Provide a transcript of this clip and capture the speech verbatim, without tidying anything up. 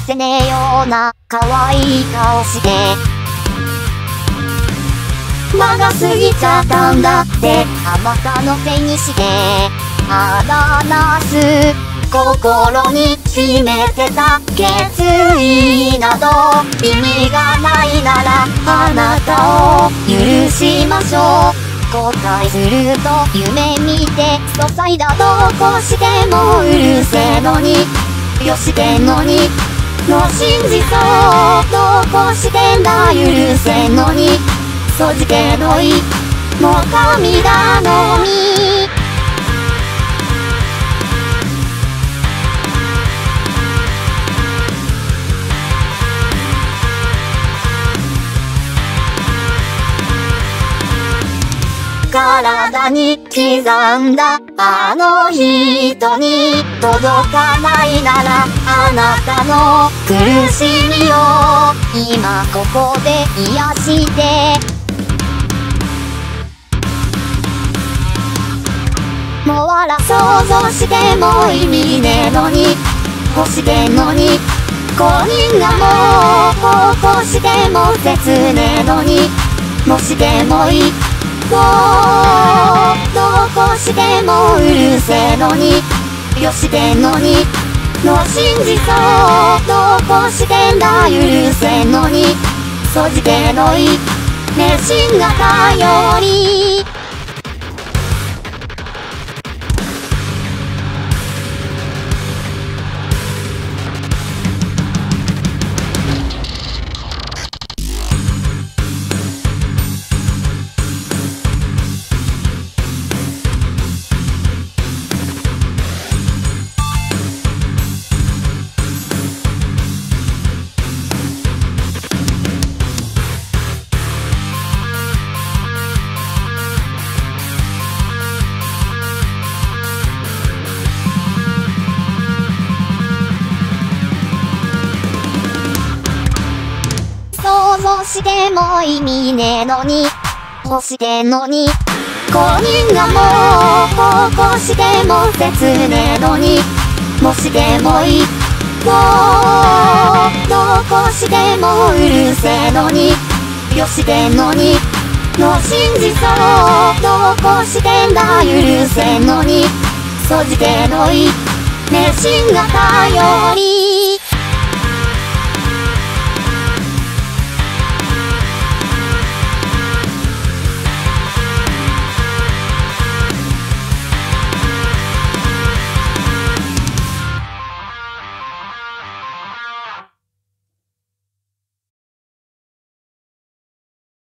せねえような可愛い顔して間が過ぎちゃったんだってあまたのせいにして表す心に秘めてた決意など意味がないならあなたを許しましょう後悔すると夢見てそさいだどこしてもうるせえのによしてんのにの信じそうどこしてんだ許せんのにそじけどいもう神頼み体に刻んだあの人に届かないならあなたの苦しみを今ここで癒してもう笑想像しても意味ねえのに欲してんのに公認がもうこうしても切ねえのにもしでもいいどこしてもうるせえのによしてんのにの信じそうどこしてんだ許せんのにそじけのい熱心が頼り想像しても意味ねえのに欲してんのに公認がもうこうしても切ねえのにもしでもいいどこしてもうるせえのによしてんのにの信じそうどこしてんだ許せんのにそじけのい熱心が頼り